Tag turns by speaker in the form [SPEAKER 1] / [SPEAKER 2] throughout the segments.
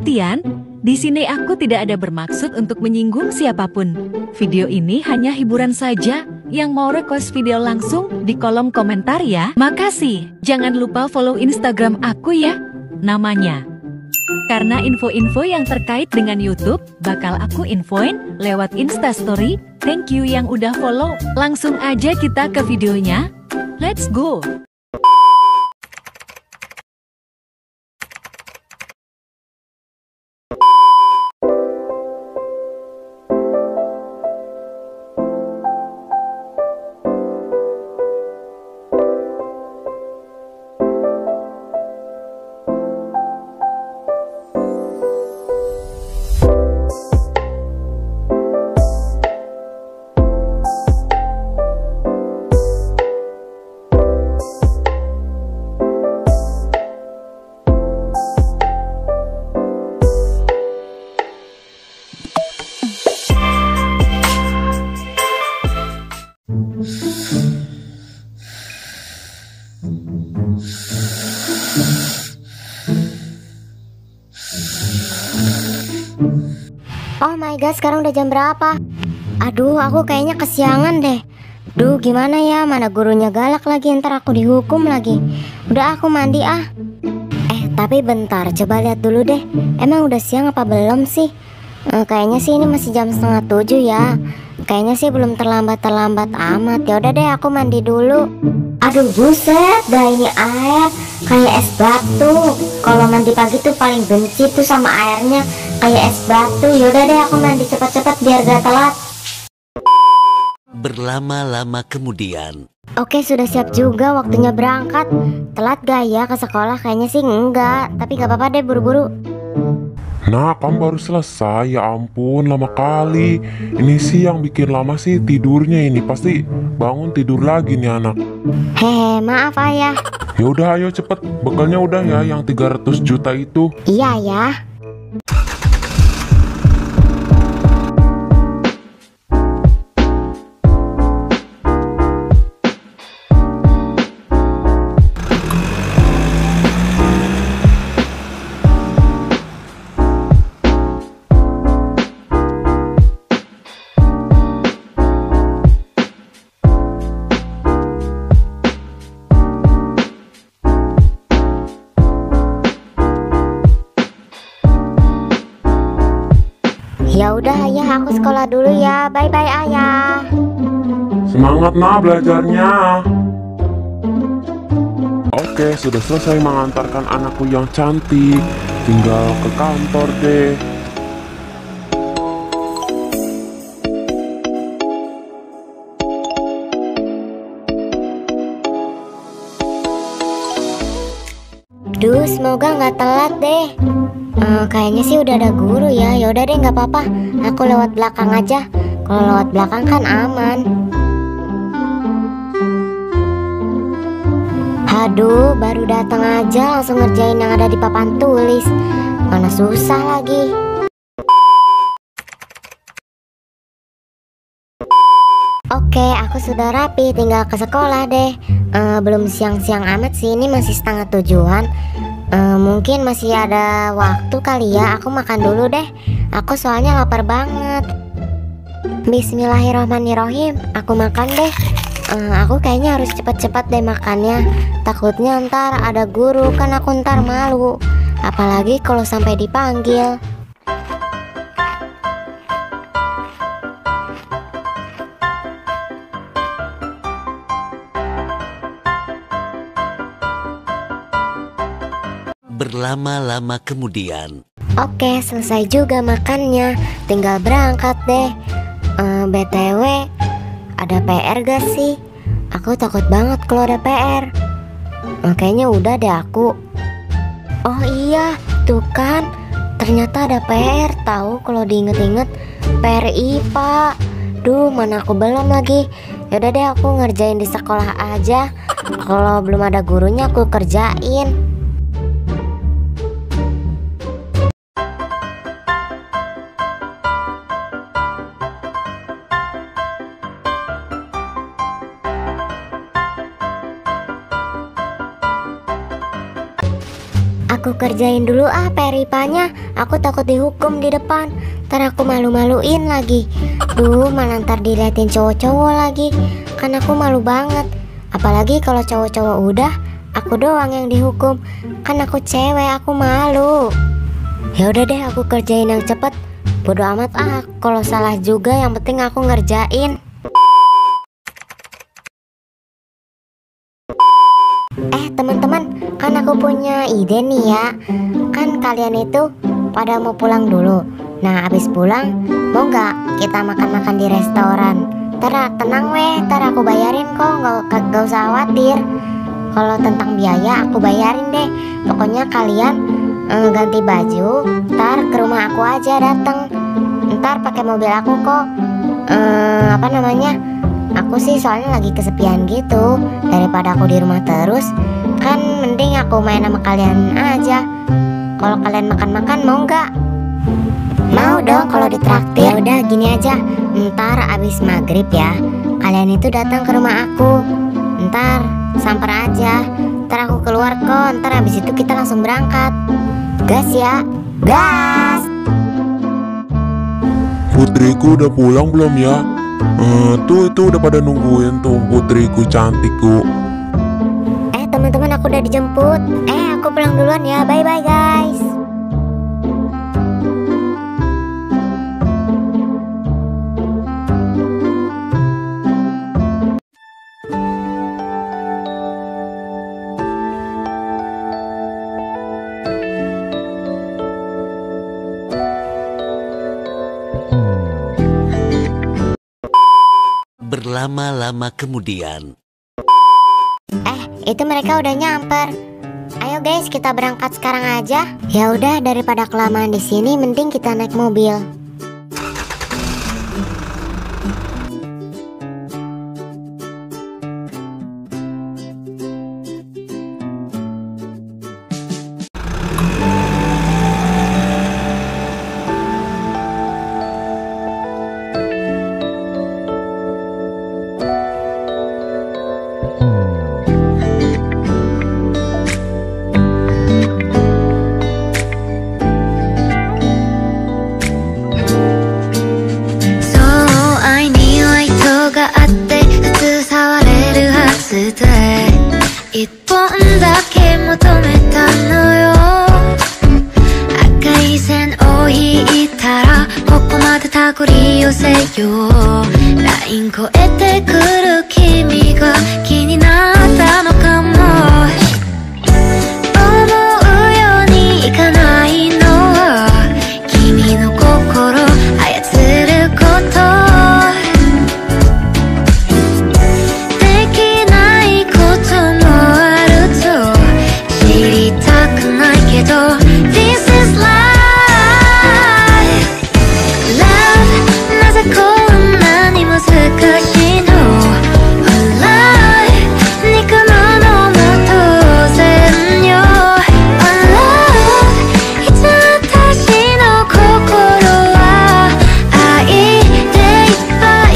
[SPEAKER 1] perhatian, di sini aku tidak ada bermaksud untuk menyinggung siapapun. Video ini hanya hiburan saja. Yang mau request video langsung di kolom komentar ya. Makasih. Jangan lupa follow Instagram aku ya. Namanya. Karena info-info yang terkait dengan YouTube bakal aku infoin lewat Instastory. Thank you yang udah follow. Langsung aja kita ke videonya. Let's go.
[SPEAKER 2] Oh my god, sekarang udah jam berapa? Aduh, aku kayaknya kesiangan deh. Duh, gimana ya, mana gurunya galak lagi, ntar aku dihukum lagi. Udah, aku mandi ah. Tapi bentar, coba lihat dulu deh. Emang udah siang apa belum sih? Kayaknya sih ini masih jam 6:30 ya. Kayaknya sih belum terlambat amat. Ya udah deh, aku mandi dulu. Aduh, buset, dah ini air kayak es batu. Kalau mandi pagi tuh paling benci tuh sama airnya kayak es batu. Yaudah deh, aku mandi cepet-cepet biar gak telat.
[SPEAKER 3] Berlama-lama kemudian.
[SPEAKER 2] Oke, sudah siap juga, waktunya berangkat. Telat gak ya ke sekolah? Kayaknya sih enggak, tapi gak apa-apa deh, buru-buru.
[SPEAKER 4] Nah, kamu baru selesai, ya ampun, lama kali. Ini sih yang bikin lama sih tidurnya ini. Pasti bangun tidur lagi nih anak.
[SPEAKER 2] Hehe, maaf ayah.
[SPEAKER 4] Ya udah, ayo cepet, bekalnya udah ya, yang 300 juta itu.
[SPEAKER 2] Iya ya. Ya udah ayah, aku sekolah dulu ya. Bye bye ayah.
[SPEAKER 4] Semangat nah belajarnya. Oke, sudah selesai mengantarkan anakku yang cantik. Tinggal ke kantor deh.
[SPEAKER 2] Duh, semoga nggak telat deh. Kayaknya sih udah ada guru ya. Ya udah deh, nggak apa-apa. Aku lewat belakang aja. Kalau lewat belakang kan aman. Aduh, baru datang aja langsung ngerjain yang ada di papan tulis. Mana susah lagi. Oke, aku sudah rapi, tinggal ke sekolah deh. Belum siang-siang amat sih, ini masih 6:30-an. Mungkin masih ada waktu kali ya. Aku makan dulu deh. Aku soalnya lapar banget. Bismillahirrohmanirrohim. Aku makan deh. Aku kayaknya harus cepat-cepat deh makannya. Takutnya ntar ada guru, kan aku ntar malu. Apalagi kalau sampai dipanggil.
[SPEAKER 3] Berlama-lama kemudian.
[SPEAKER 2] Oke, selesai juga makannya. Tinggal berangkat deh. BTW, ada PR gak sih? Aku takut banget kalau ada PR. Kayaknya udah deh aku. Oh iya, tuh kan. Ternyata ada PR, tahu kalau diinget-inget. PR IPA. Duh, mana aku belum lagi. Yaudah deh, aku ngerjain di sekolah aja. Kalau belum ada gurunya aku kerjain. Aku kerjain dulu peripanya. Aku takut dihukum di depan. Ntar aku malu-maluin lagi. Duh, malah ntar diliatin cowok-cowok lagi. Kan aku malu banget. Apalagi kalau cowok-cowok udah, aku doang yang dihukum. Kan aku cewek, aku malu. Ya udah deh, aku kerjain yang cepet. Bodo amat kalau salah juga, yang penting aku ngerjain. Teman-teman, kan aku punya ide nih ya. Kan kalian itu pada mau pulang dulu. Nah, abis pulang mau nggak kita makan-makan di restoran? Tenang weh, aku bayarin kok, nggak usah khawatir. Kalau tentang biaya aku bayarin deh. Pokoknya kalian ganti baju, ntar ke rumah aku aja dateng. Ntar pakai mobil aku kok. Aku sih soalnya lagi kesepian gitu. Daripada aku di rumah terus, kan mending aku main sama kalian aja. Kalau kalian makan-makan mau nggak? Mau dong kalau ditraktir. Ya udah gini aja, ntar abis maghrib ya, kalian itu datang ke rumah aku. Ntar samper aja, ntar aku keluar kok. Ntar abis itu kita langsung berangkat. Gas ya, gas.
[SPEAKER 4] Putriku udah pulang belum ya? Tuh udah pada nungguin tuh putriku cantikku.
[SPEAKER 2] Teman-teman, aku udah dijemput. Aku pulang duluan ya. Bye-bye guys.
[SPEAKER 3] Berlama-lama kemudian.
[SPEAKER 2] Itu mereka udah nyamper. Ayo guys, kita berangkat sekarang aja. Ya udah, daripada kelamaan di sini, mending kita naik mobil.
[SPEAKER 5] LINE 越えてくる君が気になったのかも。思うようにいかないのは君の心操ることできないこともあると知りたくないけど This is life Love なぜこんなに難しいの Alive 憎むのも当然よ Alive いつ私の心は愛でいっぱい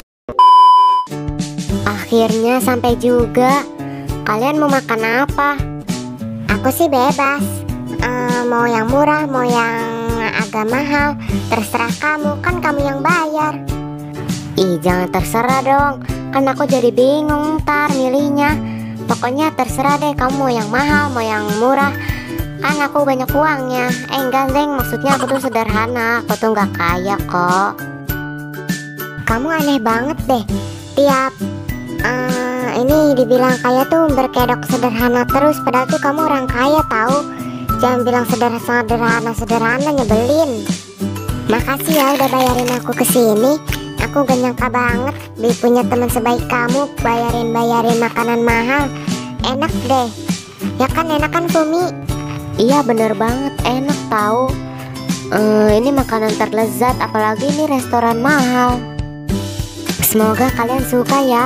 [SPEAKER 2] Akhirnya sampai juga. Kalian mau makan apa? Aku sih bebas. Mau yang murah, mau yang agak mahal, terserah kamu, kan kamu yang bayar. Ih, jangan terserah dong, kan aku jadi bingung ntar milihnya. Pokoknya terserah deh, kamu mau yang mahal, mau yang murah. Kan aku banyak uangnya. Enggak Zeng, maksudnya aku tuh sederhana, aku tuh nggak kaya kok. Kamu aneh banget deh. Tiap ini dibilang kaya tuh berkedok sederhana terus, padahal tuh kamu orang kaya tahu. Jangan bilang sederhana nyebelin. Makasih ya udah bayarin aku kesini. Aku gak nyangka banget punya teman sebaik kamu, bayarin makanan mahal. Enak deh. Ya kan, enak kan Fumi? Iya bener banget, enak tahu. Ini makanan terlezat, apalagi ini restoran mahal. Semoga kalian suka ya.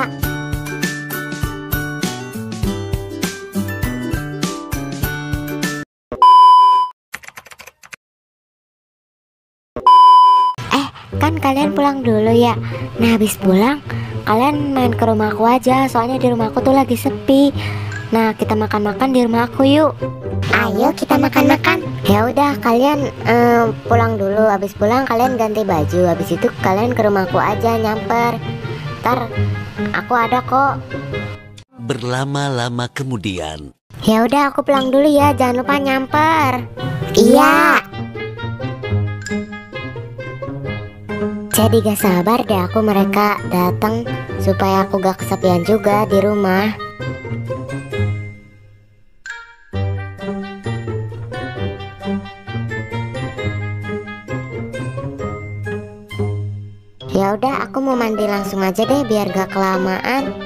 [SPEAKER 2] Kan kalian pulang dulu ya. Nah habis pulang kalian main ke rumahku aja, soalnya di rumahku tuh lagi sepi. Nah kita makan-makan di rumahku yuk. Ayo kita makan-makan. Ya udah kalian pulang dulu. Habis pulang kalian ganti baju. Habis itu kalian ke rumahku aja nyamper. Ntar aku ada kok.
[SPEAKER 3] Berlama-lama kemudian.
[SPEAKER 2] Ya udah aku pulang dulu ya. Jangan lupa nyamper. Iya. Jadi gak sabar deh aku mereka datang supaya aku gak kesepian juga di rumah. Ya udah aku mau mandi langsung aja deh biar gak kelamaan.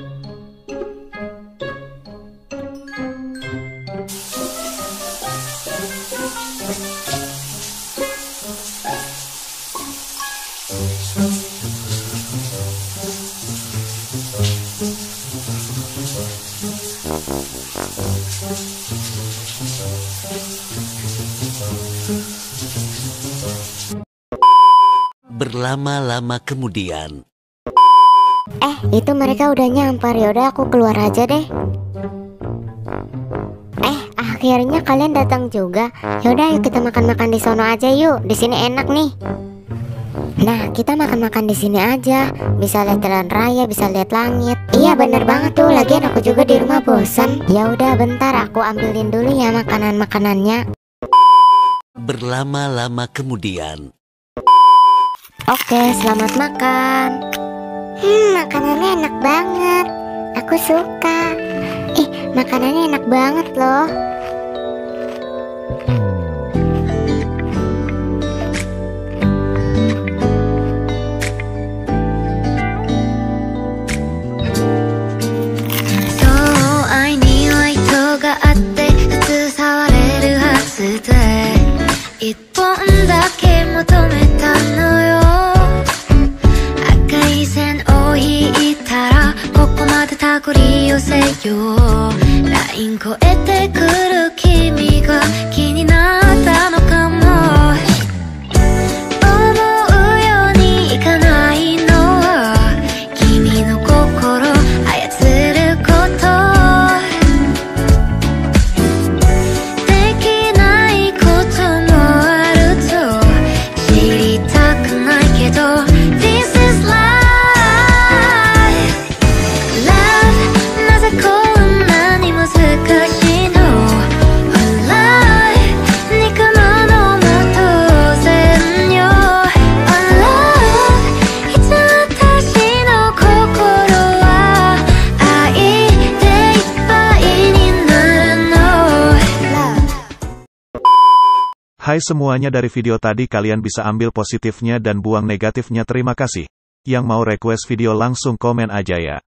[SPEAKER 3] Berlama-lama kemudian.
[SPEAKER 2] Itu mereka udah nyamper. Ya udah aku keluar aja deh. Akhirnya kalian datang juga. Ya udah yuk kita makan-makan di sono aja yuk. Di sini enak nih. Nah, kita makan-makan di sini aja. Bisa lihat jalan raya, bisa lihat langit. Iya bener banget tuh. Lagian aku juga di rumah bosan. Ya udah bentar aku ambilin dulu ya makanan-makanannya.
[SPEAKER 3] Berlama-lama kemudian.
[SPEAKER 2] Oke, selamat makan. Makanannya enak banget. Aku suka. Makanannya enak banget loh.
[SPEAKER 5] LINE 越えてくる君が気になったのかも。思うようにいかないのは君の心操ることできないこともあると知りたくないけど This is life Love なぜこんなに難しいの Alive 憎むのも当然よ Alive いつ私の心は愛でいっぱいになるの
[SPEAKER 6] Hai semuanya, dari video tadi kalian bisa ambil positifnya dan buang negatifnya. Terima kasih. Yang mau request video langsung komen aja ya.